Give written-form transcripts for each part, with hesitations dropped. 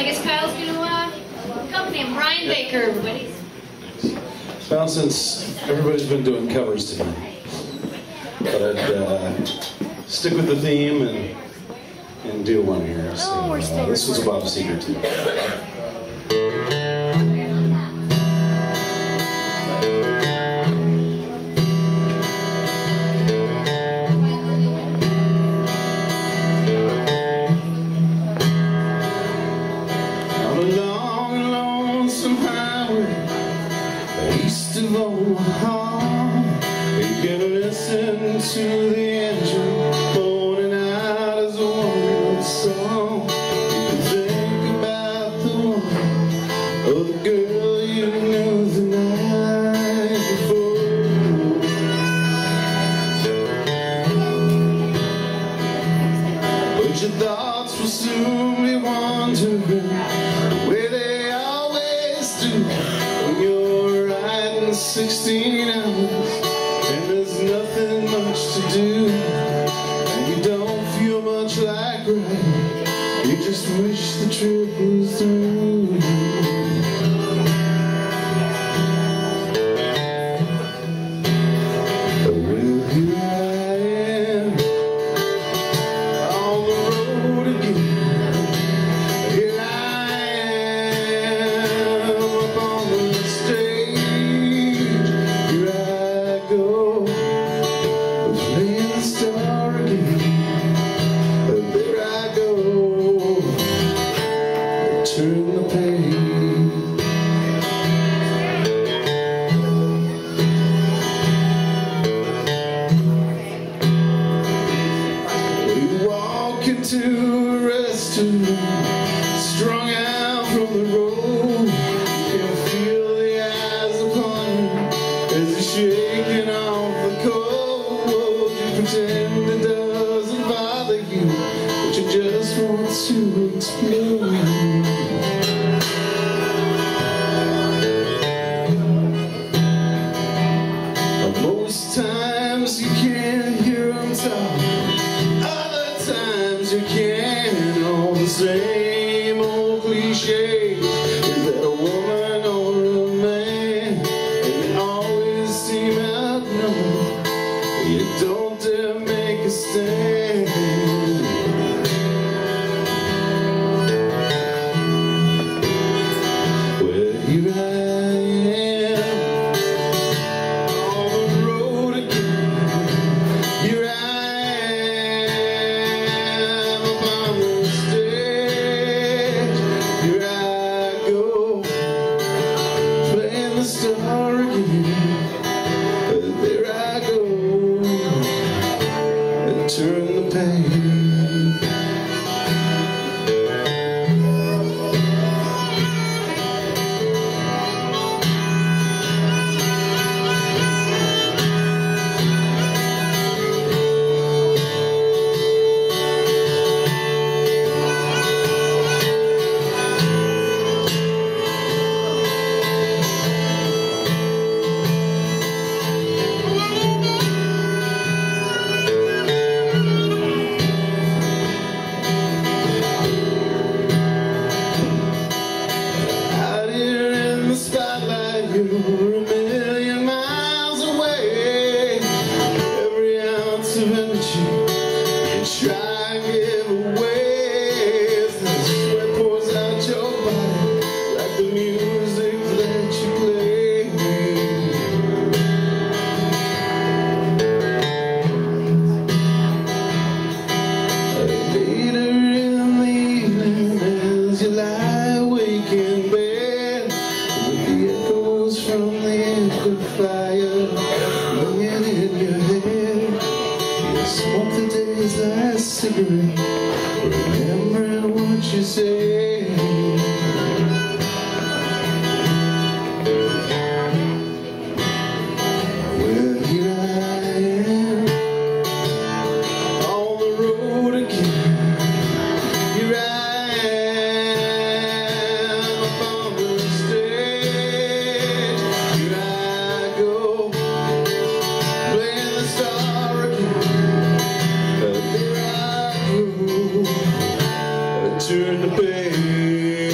I guess Kyle's going to accompany him. Bryan Baker, everybody. Well, since everybody's been doing covers tonight, but I'd stick with the theme and do one here. So, this was about Seger too. East of Omaha, you can listen to the engine moaning out as a one-word song. You can think about the one or the girl you knew the night before. But your thoughts will soon be wandering the way they always do when you're 16 hours and there's nothing much to do, and you don't feel much like right. You just wish the trip was through. Well, here I am on the road again. Here I am up on the stage. Playing the star again. There I go, turn the page. We walk into a restaurant, strung out from the road. You can feel the eyes upon you as you're shaking off the cold. You pretend it doesn't bother you, but you just want to explode. Most times you can't hear them talk, other times you can. All the same old cliches. Is that a woman or a man? And they always seem outnumbered. You don't dare make a stand. Well, here I am on the road again. Here I am up on the stage. Here I go, playing the star again. There I go, turn the page. You're a million miles away. Every ounce of energy you try and give away. As the sweat pours out your body like the music that you play. Later in the evening as you lie awake in bed, from the amplifier ringing in your head, you smoke the day's last cigarette, remembering what you said. Well, here I am on the road again. Here I am up on the stage. Here I go, playing the star again. There I go, turn the page.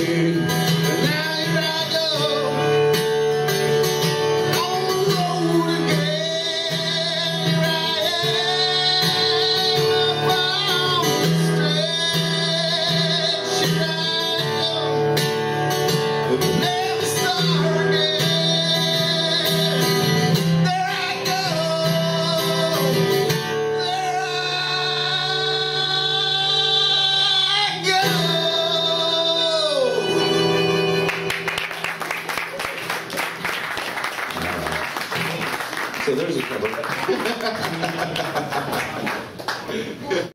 Thank you.